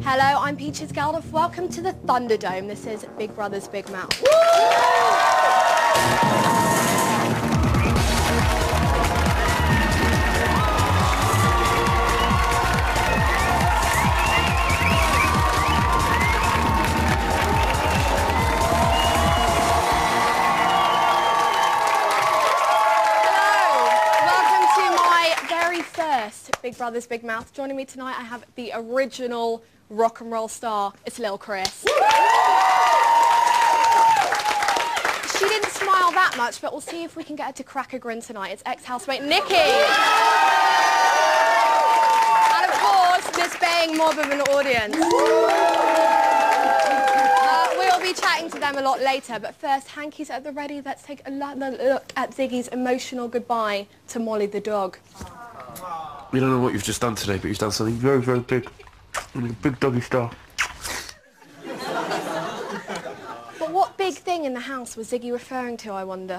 Hello, I'm Peaches Geldof. Welcome to the Thunderdome. This is Big Brother's Big Mouth. Big Brother's Big Mouth. Joining me tonight, I have the original rock and roll star. It's Lil Chris. She didn't smile that much, but we'll see if we can get her to crack a grin tonight. It's ex-housemate Nikki. And of course, this baying mob of an audience. We'll be chatting to them a lot later, but first, hankies at the ready. Let's take another look at Ziggy's emotional goodbye to Molly the dog. We don't know what you've just done today, but you've done something very, very big. Like a big doggy style. But what big thing in the house was Ziggy referring to, I wonder?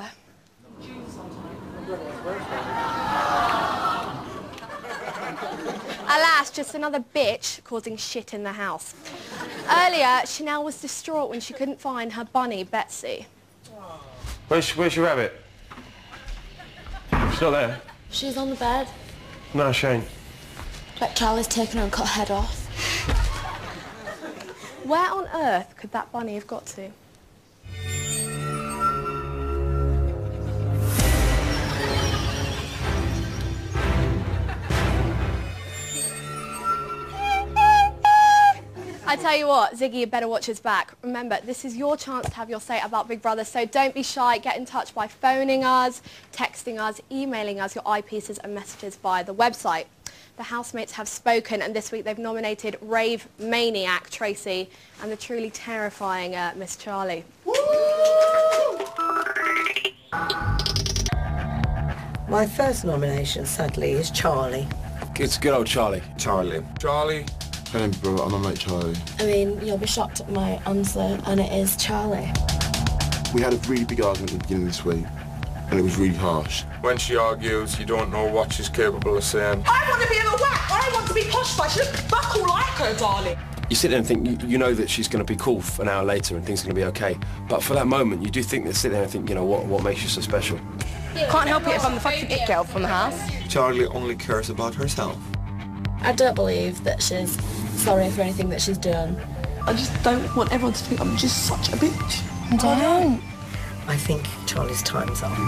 Alas, just another bitch causing shit in the house. Earlier, Chanel was distraught when she couldn't find her bunny, Betsy. Where's your rabbit? She's not there. She's on the bed. No, Shane. Like Charlie's taken her and cut her head off. Where on earth could that bunny have got to? I tell you what, Ziggy, you better watch his back. Remember, this is your chance to have your say about Big Brother, so don't be shy. Get in touch by phoning us, texting us, emailing us your eyepieces and messages via the website. The housemates have spoken, and this week they've nominated rave maniac Tracy and the truly terrifying Miss Charlie. My first nomination, sadly, is Charlie. It's good old Charlie. Charlie. Hey, bro, I'm not Charlie. I mean, you'll be shocked at my answer, and it is Charlie. We had a really big argument at the beginning of this week, and it was really harsh. When she argues, you don't know what she's capable of saying. I want to be in a whack. I want to be posh by. She looks fuck all like her, darling. You sit there and think, you know that she's going to be cool for an hour later and things are going to be okay. But for that moment, you do think that sit there and think, you know, what makes you so special? Can't help it if I'm the fucking it girl from the house. Charlie only cares about herself. I don't believe that she's sorry for anything that she's done. I just don't want everyone to think I'm just such a bitch. I don't. I think Charlie's time's up.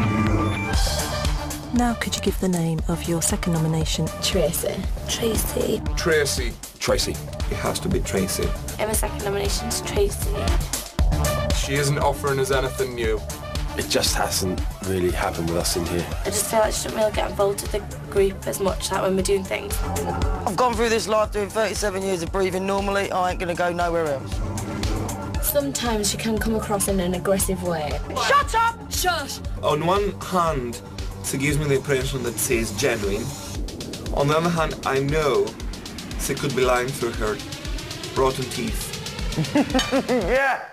Now could you give the name of your second nomination? Tracy. Tracy. Tracy. Tracy. It has to be Tracy. And my second nomination's Tracy. She isn't offering us anything new. It just hasn't really happened with us in here. I just feel like she doesn't really get involved with the group as much, like when we're doing things. I've gone through this life doing 37 years of breathing normally. I ain't gonna go nowhere else. Sometimes she can come across in an aggressive way. Shut up! Shush! On one hand, she gives me the impression that she is genuine. On the other hand, I know she could be lying through her rotten teeth. Yeah!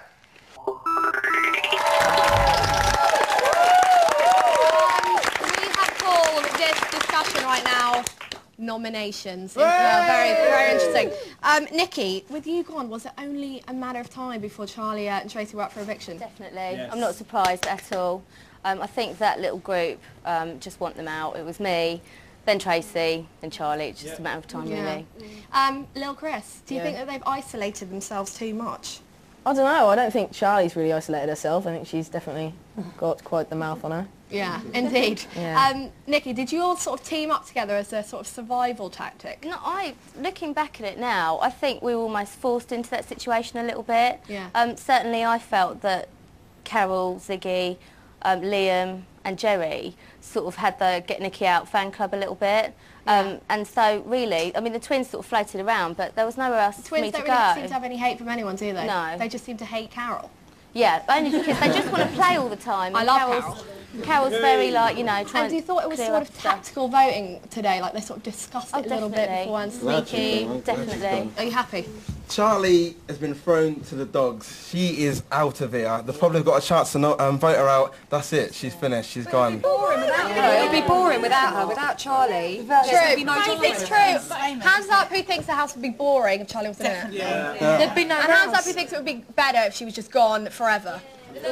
Right now, nominations. Very, very interesting. Nikki, with you gone, was it only a matter of time before Charlie and Tracy were up for eviction? Definitely. Yes. I'm not surprised at all. I think that little group just want them out. It was me, then Tracy, then Charlie. It's just a matter of time, really. Lil Chris, do you think that they've isolated themselves too much? I don't know. I don't think Charlie's really isolated herself. I think she's definitely got quite the mouth on her. Yeah, indeed. Yeah. Nikki, did you all sort of team up together as a sort of survival tactic? No, looking back at it now, I think we were almost forced into that situation a little bit. Yeah. Certainly I felt that Carol, Ziggy, Liam and Jerry sort of had the Get Nikki Out fan club a little bit. And so really, I mean, the twins sort of floated around, but there was nowhere else for me to go. The twins don't really seem to have any hate from anyone, do they? No. They just seem to hate Carol. Yeah, only because they just want to play all the time. I love Carol. Carol's very, like, you know, trying. And you thought it was sort of tactical voting today, like they sort of discussed it a little bit beforehand, sneaky? Definitely. Are you happy? Charlie has been thrown to the dogs. She is out of here. The public got a chance to vote her out. That's it. She's finished. She's gone. It would be boring without her, without Charlie. True. It's true. Hands up who thinks the house would be boring if Charlie wasn't in it. Yeah. There'd be no And hands up who thinks it would be better if she was just gone forever.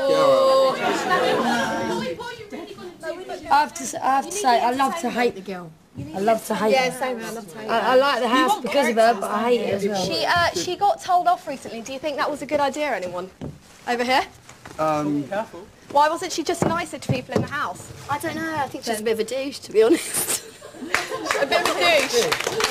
I have to say, I love to hate the girl. I love to hate her. Yeah, same here. I love to hate her. I like the house because of her, but I hate it as well. She got told off recently. Do you think that was a good idea, anyone? Over here? Careful. Why wasn't she just nicer to people in the house? I don't know, I think she's a bit of a douche, to be honest. A bit of a douche.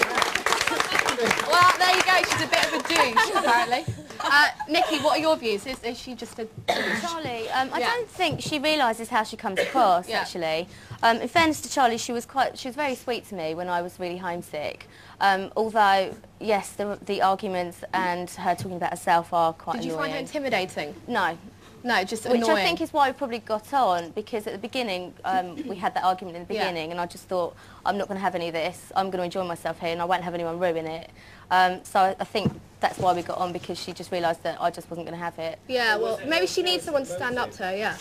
Well, there you go. She's a bit of a douche, apparently. Nikki, what are your views? Is she just a... Charlie, I don't think she realises how she comes across, actually. In fairness to Charlie, she was very sweet to me when I was really homesick. Although, yes, the arguments and her talking about herself are quite annoying. Did you find her intimidating? No. No, just annoying. Which I think is why we probably got on, because at the beginning, we had that argument in the beginning, and I just thought, I'm not going to have any of this. I'm going to enjoy myself here, and I won't have anyone ruin it. So I think that's why we got on, because she just realised that I just wasn't going to have it. Yeah, well, maybe she needs someone to stand up to her, yeah.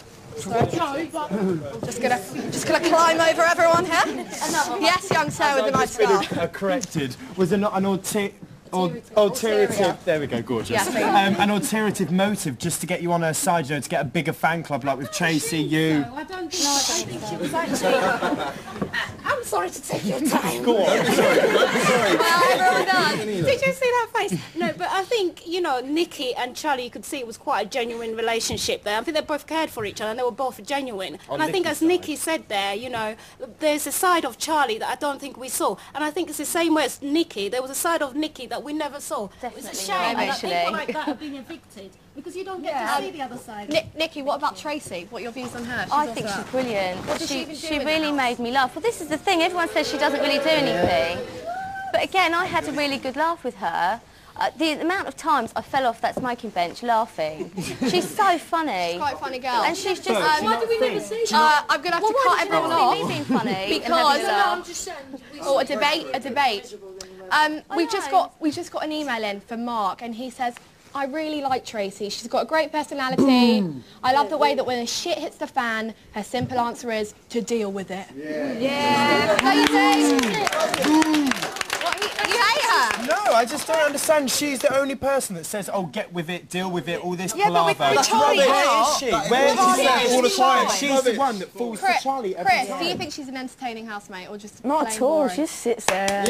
Just gonna climb over everyone here. Yes, young sir with a nice scar. Corrected. Was there not an alternative? There we go, gorgeous. Yeah, an alternative motive just to get you on her side, you know, to get a bigger fan club like with Tracy, you. No, I don't think it was actually... I'm sorry to take your time. Go on. Sorry. Everyone does. Did you see that face? No, but I think, you know, Nikki and Charlie, you could see it was quite a genuine relationship there. I think they both cared for each other and they were both genuine. And I think, as Nikki said there, you know, there's a side of Charlie that I don't think we saw. And I think it's the same way as Nikki. There was a side of Nikki that we never saw. Definitely it's a shame that actually. people like that are being evicted because you don't get to see the other side. Nikki, what about Tracy? What are your views on her? I think she's brilliant. What does she even do she in the really house? made me laugh. Well, this is the thing. Everyone says she doesn't really do anything. But again, I had a really good laugh with her. The amount of times I fell off that smoking bench laughing. She's so funny. She's quite a funny girl. And she's just... Why do we never see her? I'm going to have to cut everyone off. Me being funny Because... I'm just saying... Oh, a debate. We've just got an email in from Mark, and he says, I really like Tracy. She's got a great personality. I love the way that when the shit hits the fan, her simple answer is to deal with it. Yeah. What, you hate her? No, I just don't understand. She's the only person that says, oh, get with it, deal with it, all this but palaver. with Charlie Where is she? Where is she all the time? Chris, She's the one that falls for Charlie every Chris, time. do you think she's an entertaining housemate or just Not plain at all, boring? she just sits there.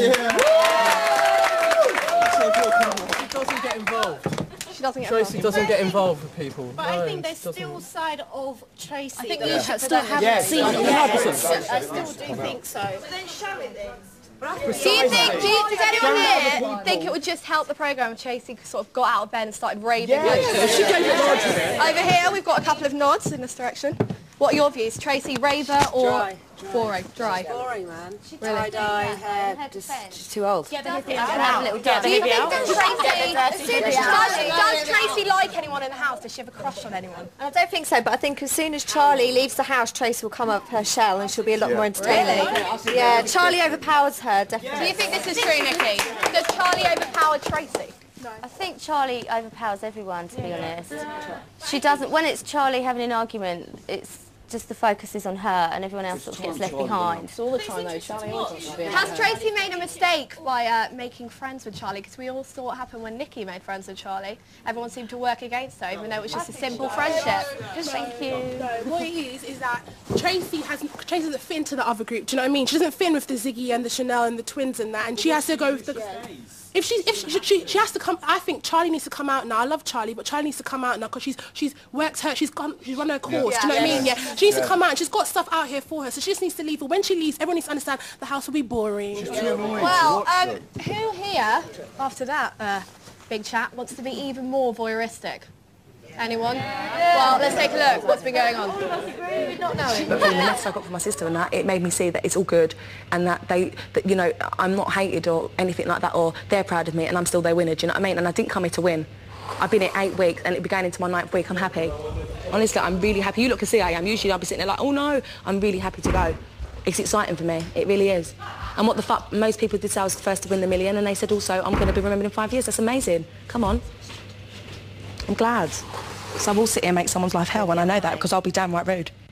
She doesn't get involved. She doesn't get Tracy doesn't get involved with people. But I think there's still a side of Tracy I think that we we should still haven't seen. Yes. I still do think so. Does anyone here think it would just help the programme if Tracy sort of got out of bed and started raving? She gave it larger. Over here, we've got a couple of nods in this direction. What are your views? Tracy, raver or boring? Dry. Boring, man. Really? Tie-dye hair, she's too old. Do you think does Tracy like anyone in the house? Does she have a crush on anyone? I don't think so, but I think as soon as Charlie leaves the house, Tracy will come up her shell and she'll be a lot more entertaining. Really? Yeah, Charlie overpowers her, definitely. Do you think this is true, Nikki? Does Charlie overpower Tracy? I think Charlie overpowers everyone, to be honest. She doesn't... When it's Charlie having an argument, it's just the focus is on her and everyone else sort of gets left behind. It's all the time though, Charlie always wants to be in Has the Tracy made a mistake by making friends with Charlie? Because we all saw what happened when Nikki made friends with Charlie. Everyone seemed to work against her, even though it was just a simple friendship. Thank you. No, what it is that Tracy doesn't fit into the other group. Do you know what I mean? She doesn't fit in with the Ziggy and the Chanel and the twins and that, and she has to go with the... If she has to come, I think Charlie needs to come out now. I love Charlie, but Charlie needs to come out now because she's worked her, she's run her course. Do you know what I mean? Yeah. She needs to come out and she's got stuff out here for her, so she just needs to leave. But when she leaves, everyone needs to understand the house will be boring. Well, who here, after that big chat, wants to be even more voyeuristic? Anyone? Well, let's take a look. What's been going on? Not knowing. But from the message I got from my sister and that, it made me see that it's all good and that you know, I'm not hated or anything like that, or they're proud of me and I'm still their winner, do you know what I mean? And I didn't come here to win. I've been here 8 weeks and it'll be going into my 9th week. I'm happy. Honestly, I'm really happy. You look can see I am. Usually I'll be sitting there like, oh no, I'm really happy to go. It's exciting for me. It really is. And what the fuck, most people did say I was the first to win the million, and they said also, I'm going to be remembered in 5 years. That's amazing. Come on. I'm glad. So I will sit here and make someone's life hell when I know that, because I'll be damn right rude.